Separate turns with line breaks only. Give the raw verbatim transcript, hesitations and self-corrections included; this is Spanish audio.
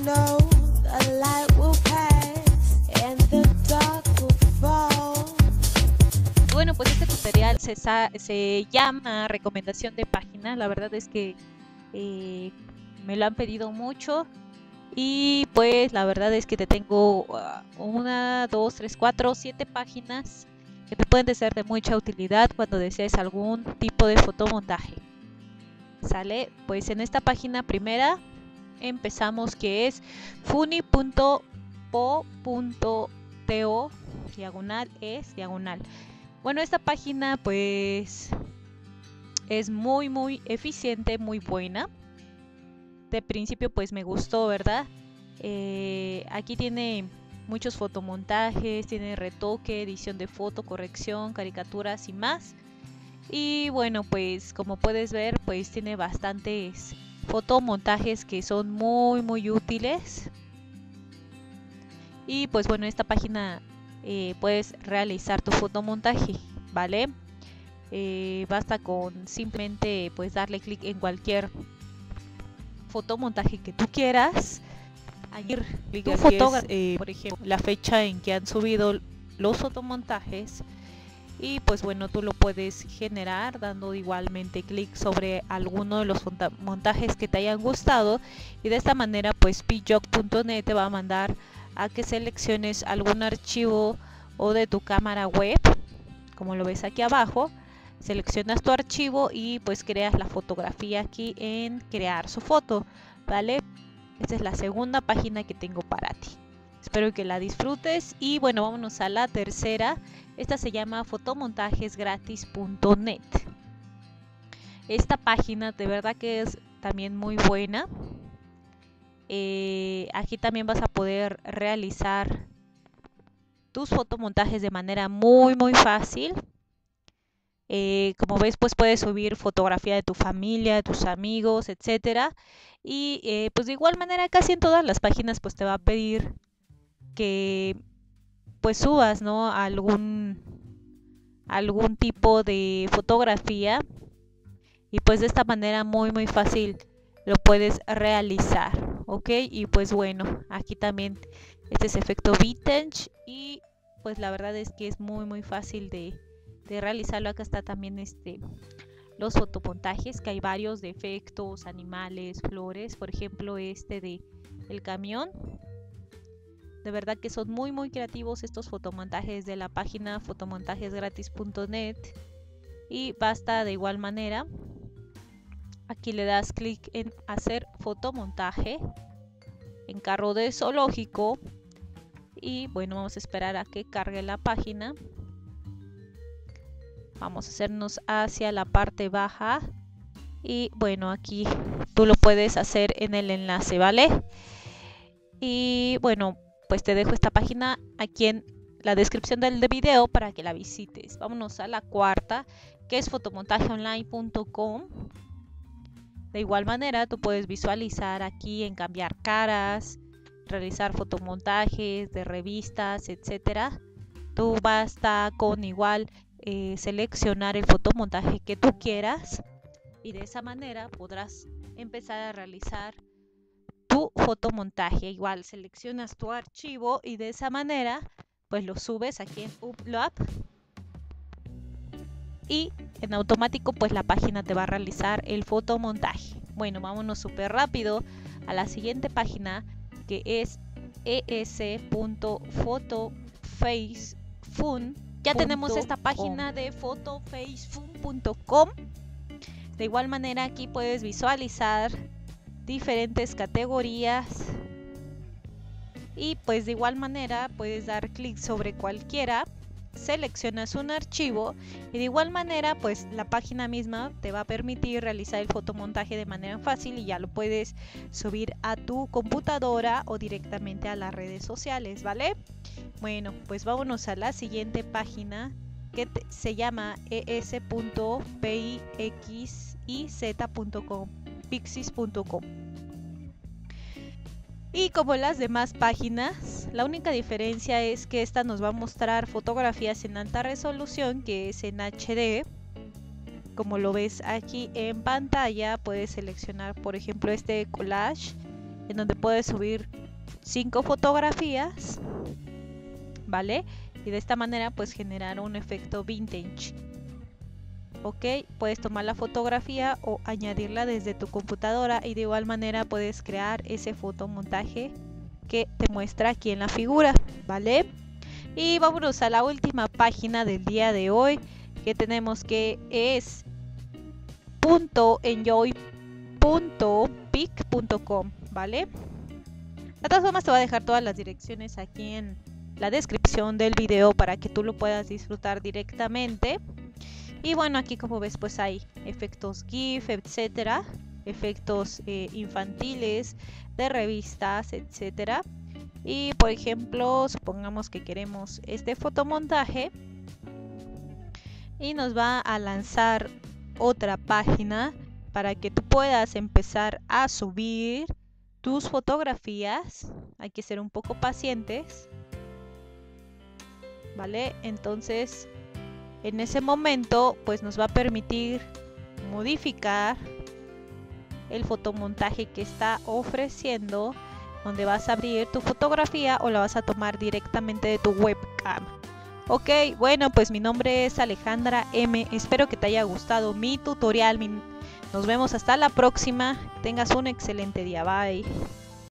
know the light will pass and the dark will fall.
Bueno, pues este tutorial se, se llama recomendación de página. La verdad es que eh, me lo han pedido mucho. Y pues la verdad es que te tengo uh, una, dos, tres, cuatro, siete páginas que te pueden ser de mucha utilidad cuando desees algún tipo de fotomontaje. ¿Sale? Pues en esta página primera empezamos, que es funny punto po punto to diagonal es diagonal. Bueno, esta página pues es muy muy eficiente, muy buena. De principio pues me gustó, ¿verdad? Eh, aquí tiene muchos fotomontajes, tiene retoque, edición de foto, corrección, caricaturas y más. Y bueno, pues como puedes ver, pues tiene bastantes fotomontajes que son muy muy útiles. Y pues bueno, esta página eh, puedes realizar tu fotomontaje, ¿vale? Eh, basta con simplemente pues darle clic en cualquier fotomontaje que tú quieras. Añadir tu fotógrafo, eh, por ejemplo, la fecha en que han subido los fotomontajes. Y pues bueno, tú lo puedes generar dando igualmente clic sobre alguno de los montajes que te hayan gustado. Y de esta manera pues pjog punto net te va a mandar a que selecciones algún archivo o de tu cámara web, como lo ves aquí abajo. Seleccionas tu archivo y pues creas la fotografía aquí en crear su foto, ¿vale? Esta es la segunda página que tengo para ti. Espero que la disfrutes. Y bueno, vámonos a la tercera. Esta se llama fotomontajesgratis punto net. Esta página de verdad que es también muy buena. Eh, aquí también vas a poder realizar tus fotomontajes de manera muy muy fácil. Eh, como ves, pues puedes subir fotografía de tu familia, de tus amigos, etcétera. Y eh, pues de igual manera casi en todas las páginas pues te va a pedir que pues subas, ¿no? algún algún tipo de fotografía. Y pues de esta manera muy muy fácil lo puedes realizar, ¿ok? Y pues bueno, aquí también este es efecto vintage. Y pues la verdad es que es muy muy fácil de de realizarlo. Acá está también este los fotomontajes, que hay varios de efectos, animales, flores, por ejemplo este de el camión. De verdad que son muy muy creativos estos fotomontajes de la página fotomontajesgratis punto net. Y basta de igual manera, aquí le das clic en hacer fotomontaje en carro de zoológico. Y bueno, vamos a esperar a que cargue la página. Vamos a hacernos hacia la parte baja. Y bueno, aquí tú lo puedes hacer en el enlace, ¿vale? Y bueno, pues te dejo esta página aquí en la descripción del video para que la visites. Vámonos a la cuarta, que es fotomontajeonline punto com. De igual manera, tú puedes visualizar aquí en cambiar caras, realizar fotomontajes de revistas, etcétera. Tú basta con igual Eh, seleccionar el fotomontaje que tú quieras y de esa manera podrás empezar a realizar tu fotomontaje. Igual seleccionas tu archivo y de esa manera pues lo subes aquí en Upload y en automático pues la página te va a realizar el fotomontaje. Bueno, vámonos súper rápido a la siguiente página, que es es punto fotofaceFun. Ya tenemos esta página de fotofacefun punto com. De igual manera aquí puedes visualizar diferentes categorías. Y pues de igual manera puedes dar clic sobre cualquiera, seleccionas un archivo y de igual manera pues la página misma te va a permitir realizar el fotomontaje de manera fácil y ya lo puedes subir a tu computadora o directamente a las redes sociales, ¿vale? Bueno, pues vámonos a la siguiente página, que te, se llama es punto pixiz punto com, pixiz punto com. Y como las demás páginas, la única diferencia es que esta nos va a mostrar fotografías en alta resolución, que es en H D. Como lo ves aquí en pantalla, puedes seleccionar por ejemplo este collage en donde puedes subir cinco fotografías, ¿vale? Y de esta manera pues generar un efecto vintage. Ok, puedes tomar la fotografía o añadirla desde tu computadora y de igual manera puedes crear ese fotomontaje que te muestra aquí en la figura, ¿vale? Y vámonos a la última página del día de hoy que tenemos, que es punto enjoy punto pic punto com, ¿vale? De todas formas te voy a dejar todas las direcciones aquí en la descripción del video para que tú lo puedas disfrutar directamente. Y bueno, aquí como ves pues hay efectos GIF, etcétera, efectos eh, infantiles, de revistas, etcétera. Y por ejemplo, supongamos que queremos este fotomontaje y nos va a lanzar otra página para que tú puedas empezar a subir tus fotografías. Hay que ser un poco pacientes, ¿vale? Entonces en ese momento pues nos va a permitir modificar el fotomontaje que está ofreciendo, donde vas a abrir tu fotografía o la vas a tomar directamente de tu webcam. Ok, bueno, pues mi nombre es Alejandra M. Espero que te haya gustado mi tutorial. Nos vemos hasta la próxima. Tengas un excelente día. Bye.